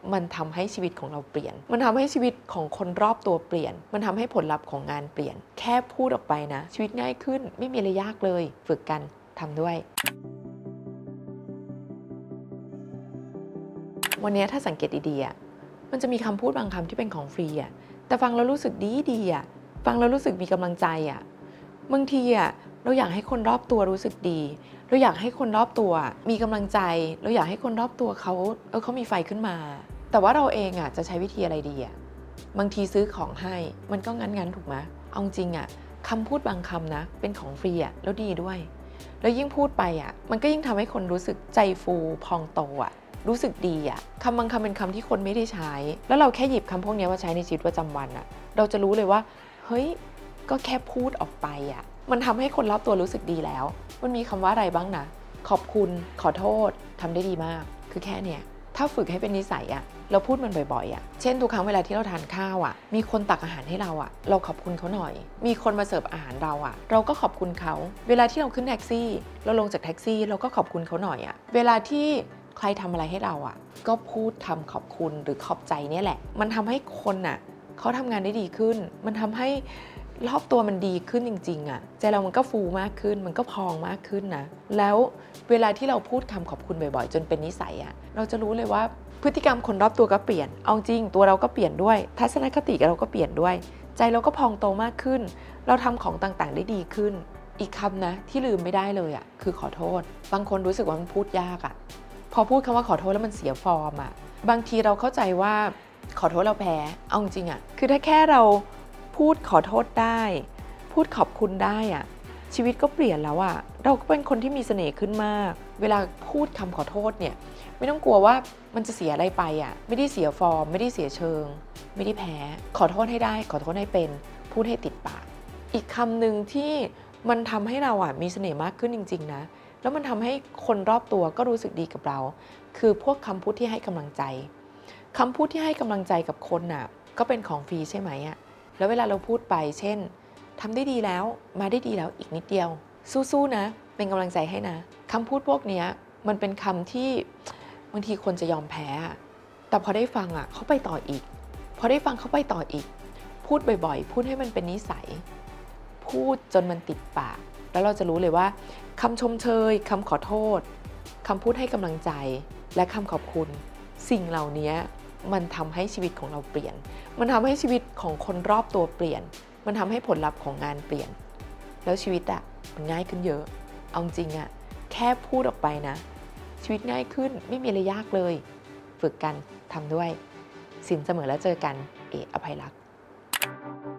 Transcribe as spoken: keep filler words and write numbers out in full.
มันทำให้ชีวิตของเราเปลี่ยนมันทำให้ชีวิตของคนรอบตัวเปลี่ยนมันทำให้ผลลัพธ์ของงานเปลี่ยนแค่พูดออกไปนะชีวิตง่ายขึ้นไม่มีอะไรยากเลยฝึกกันทำด้วยวันนี้ถ้าสังเกตดีๆมันจะมีคำพูดบางคำที่เป็นของฟรีอ่ะแต่ฟังแล้วรู้สึกดีดีอ่ะฟังแล้วรู้สึกมีกำลังใจอ่ะบางทีอ่ะเราอยากให้คนรอบตัวรู้สึกดีเราอยากให้คนรอบตัวมีกำลังใจเราอยากให้คนรอบตัวเขาเออเขามีไฟขึ้นมาแต่ว่าเราเองอ่ะจะใช้วิธีอะไรดีอ่ะบางทีซื้อของให้มันก็งั้นๆถูกไหมเอาจริงอ่ะคำพูดบางคำนะเป็นของฟรีอ่ะแล้วดีด้วยแล้วยิ่งพูดไปอ่ะมันก็ยิ่งทำให้คนรู้สึกใจฟูพองโตอ่ะรู้สึกดีอ่ะคำบางคำเป็นคำที่คนไม่ได้ใช้แล้วเราแค่หยิบคำพวกนี้มาใช้ในชีวิตประจำวันอ่ะเราจะรู้เลยว่าเฮ้ยก็แค่พูดออกไปอ่ะมันทำให้คนรอบตัวรู้สึกดีแล้วมันมีคำว่าอะไรบ้างนะขอบคุณขอโทษทำได้ดีมากคือแค่เนี้ยถ้าฝึกให้เป็นนิสัยอ่ะเราพูดมันบ่อยๆอ่ะเช่นทุกครั้งเวลาที่เราทานข้าวอ่ะมีคนตักอาหารให้เราอ่ะเราขอบคุณเขาหน่อยมีคนมาเสิร์ฟอาหารเราอ่ะเราก็ขอบคุณเขาเวลาที่เราขึ้นแท็กซี่เราลงจากแท็กซี่เราก็ขอบคุณเขาหน่อยอ่ะเวลาที่ใครทำอะไรให้เราอ่ะก็พูดทำขอบคุณหรือขอบใจเนี่ยแหละมันทำให้คนอ่ะเขาทำงานได้ดีขึ้นมันทำให้รอบตัวมันดีขึ้นจริงๆอ่ะใจเรามันก็ฟูมากขึ้นมันก็พองมากขึ้นนะแล้วเวลาที่เราพูดคำขอบคุณบ่อยๆจนเป็นนิสัยอ่ะเราจะรู้เลยว่าพฤติกรรมคนรอบตัวก็เปลี่ยนเอาจริงตัวเราก็เปลี่ยนด้วยทัศนคติเราก็เปลี่ยนด้วยใจเราก็พองโตมากขึ้นเราทำของต่างๆได้ดีขึ้นอีกคำนะที่ลืมไม่ได้เลยอ่ะคือขอโทษบางคนรู้สึกว่ามันพูดยากอ่ะพอพูดคำว่าขอโทษแล้วมันเสียฟอร์มอ่ะบางทีเราเข้าใจว่าขอโทษเราแพ้เอาจริงอ่ะคือถ้าแค่เราพูดขอโทษได้พูดขอบคุณได้อ่ะชีวิตก็เปลี่ยนแล้วอ่ะเราก็เป็นคนที่มีเสน่ห์ขึ้นมากเวลาพูดคำขอโทษเนี่ยไม่ต้องกลัวว่ามันจะเสียอะไรไปอ่ะไม่ได้เสียฟอร์มไม่ได้เสียเชิงไม่ได้แพ้ขอโทษให้ได้ขอโทษให้เป็นพูดให้ติดปากอีกคำหนึ่งที่มันทำให้เราอ่ะมีเสน่ห์มากขึ้นจริงๆนะแล้วมันทำให้คนรอบตัวก็รู้สึกดีกับเราคือพวกคำพูดที่ให้กำลังใจคำพูดที่ให้กำลังใจกับคนน่ะก็เป็นของฟรีใช่ไหมอ่ะแล้วเวลาเราพูดไปเช่นทำได้ดีแล้วมาได้ดีแล้วอีกนิดเดียวสู้ๆนะเป็นกำลังใจให้นะคำพูดพวกนี้มันเป็นคำที่บางทีคนจะยอมแพ้แต่พอได้ฟังอ่ะเขาไปต่ออีกพอได้ฟังเขาไปต่ออีกพูดบ่อยๆพูดให้มันเป็นนิสัยพูดจนมันติดปากแล้วเราจะรู้เลยว่าคำชมเชยคำขอโทษคำพูดให้กำลังใจและคำขอบคุณสิ่งเหล่านี้มันทำให้ชีวิตของเราเปลี่ยนมันทำให้ชีวิตของคนรอบตัวเปลี่ยนมันทำให้ผลลัพธ์ของงานเปลี่ยนแล้วชีวิตอะมันง่ายขึ้นเยอะเอาจริงอะแค่พูดออกไปนะชีวิตง่ายขึ้นไม่มีอะไรยากเลยฝึกกันทำด้วยสินเสมอแล้วเจอกันเออภัยรักษ์